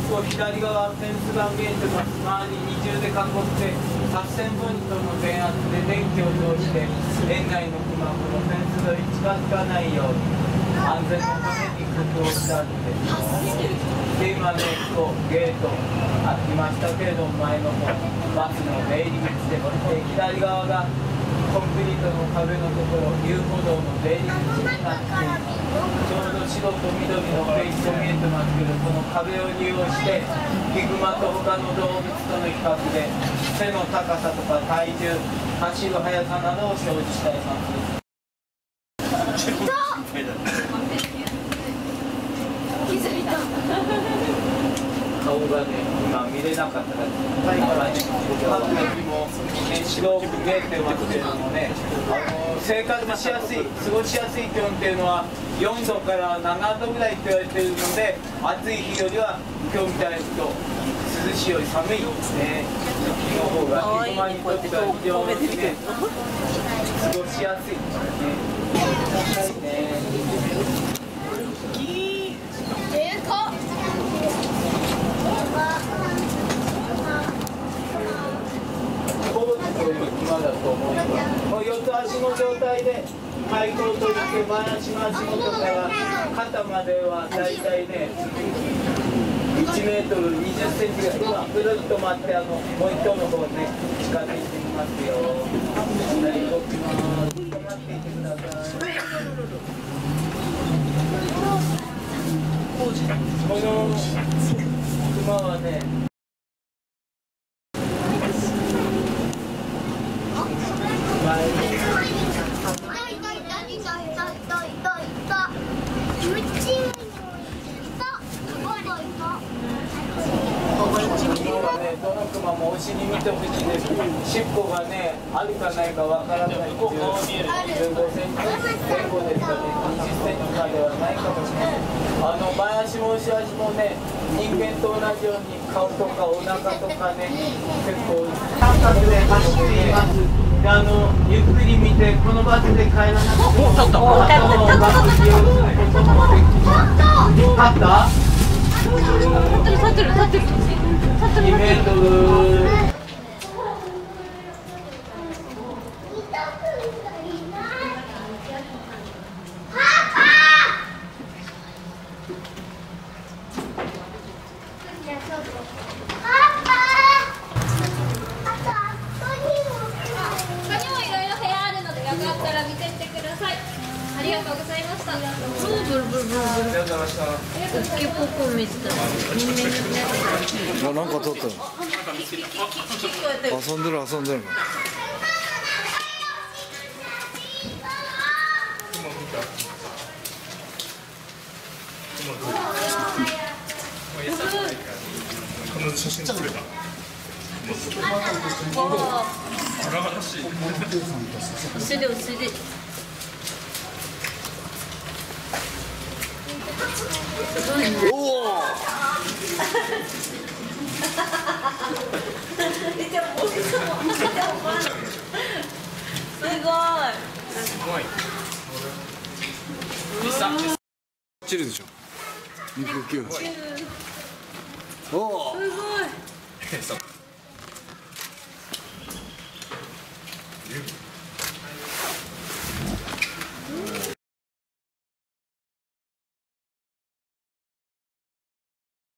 こう左側フェンスが見えてます。周り二重で囲って8000ボルトの電圧で電気を通して園内のクマこのフェンスに近づかないように安全のために工夫をしたんですよ。で今ねこうゲート開きましたけれども、前の方バスの出入り口で左側がコンクリートの壁のところ遊歩道の出入り口になっています。ちょうど白と緑のペイント見えてますけど、この壁を利用してヒグマと他の動物との比較で背の高さとか体重、走る速さなどを表示しています。顔がね、今見れなかったから、各駅も白く見えてますけれどもね、生活しやすい、過ごしやすい気温っていうのは4度から7度ぐらいって言われているので、暑い日よりは今日みたいにと涼しいより寒いですね。日の方がヒグマにとっては非常にね、過ごしやすいですね。そういうクマだと思います。もう四つ足の状態で開口といって前足の足元から肩まではだいたいね1メートル20センチぐらい。今ぐるっと回ってもう一頭の方ね近づいてみますよ。左動きます。止まっていてください。このクマはねどのクマもお尻見てほしいです。尻尾がねあるかないかわからないっていう15センチ前後ですかね、20センチまではないかもしれない。前足も後ろ足もね人間と同じように顔とかお腹とかね結構感覚で走っています。ゆっくり見てこのバスで帰らなくてもバス利用することもできます。立った？立ってる。2メートル。 ありがとうございました。 なんか撮ったの。遊んでる。 この写真撮れた。 おお。チルでしょ。肉球。おお。すごい。